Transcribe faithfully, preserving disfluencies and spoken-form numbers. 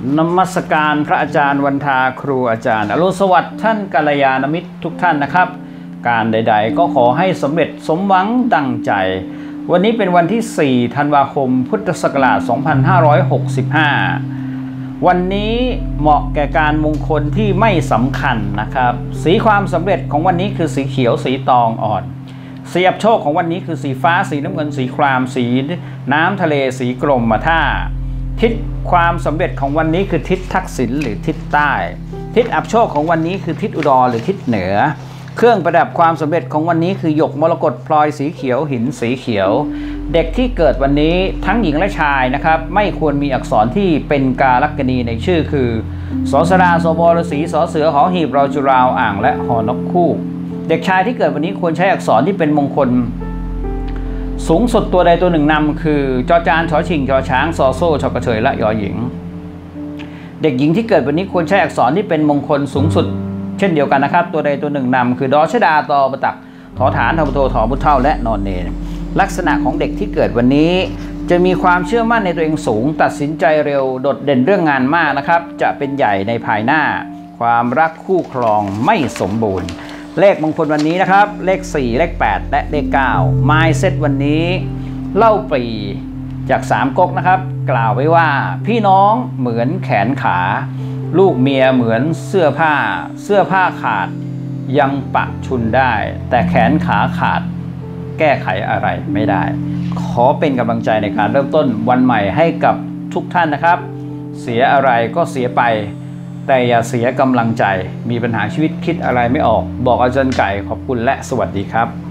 นมัสการพระอาจารย์วันทาครูอาจารย์อรุณสวัสดิ์ท่านกัลยาณมิตรทุกท่านนะครับการใดๆก็ขอให้สำเร็จสมหวังดังใจวันนี้เป็นวันที่สี่ธันวาคมพุทธศักราชสองพันห้าร้อยหกสิบห้าวันนี้เหมาะแก่การมงคลที่ไม่สำคัญนะครับสีความสำเร็จของวันนี้คือสีเขียวสีตองอ่อนสีอับโชคของวันนี้คือสีฟ้าสีน้ำเงินสีครามสีน้ำทะเลสีกรมท่าทิศความสำเร็จของวันนี้คือทิศทักษิณหรือทิศใต้ทิศอับโชคของวันนี้คือทิศอุดรหรือทิศเหนือเครื่องประดับความสำเร็จของวันนี้คือหยกมรกตพลอยสีเขียวหินสีเขียวเด็กที่เกิดวันนี้ทั้งหญิงและชายนะครับไม่ควรมีอักษรที่เป็นกาลักษณีในชื่อคือสสราสบฤษีสเสือหอหีบรอจุราวอ่างและหอนกคู่เด็กชายที่เกิดวันนี้ควรใช้อักษรที่เป็นมงคลสูงสุดตัวใดตัวหนึ่งนำคือจอจานชอชิงชอช้างซอโซ่ชอกระเทยและยอหญิงเด็กหญิงที่เกิดวันนี้ควรใช้อักษรที่เป็นมงคลสูงสุดเช่นเดียวกันนะครับตัวใดตัวหนึ่งนำคือดอชดาตอประตักถอฐานทอโทถอบุเท่าและนอนเนรลักษณะของเด็กที่เกิดวันนี้จะมีความเชื่อมั่นในตัวเองสูงตัดสินใจเร็วโดดเด่นเรื่องงานมากนะครับจะเป็นใหญ่ในภายหน้าความรักคู่ครองไม่สมบูรณ์เลขมงคลวันนี้นะครับเลขสี่เลขแปดและเลขเก้าไมล์เซตวันนี้เล่าปรีจากสามก๊กนะครับกล่าวไว้ว่าพี่น้องเหมือนแขนขาลูกเมียเหมือนเสื้อผ้าเสื้อผ้าขาดยังปะชุนได้แต่แขนขาขาดแก้ไขอะไรไม่ได้ขอเป็นกำลังใจในการเริ่มต้นวันใหม่ให้กับทุกท่านนะครับเสียอะไรก็เสียไปแต่อย่าเสียกำลังใจมีปัญหาชีวิตคิดอะไรไม่ออกบอกอาจารย์ไก่ขอบคุณและสวัสดีครับ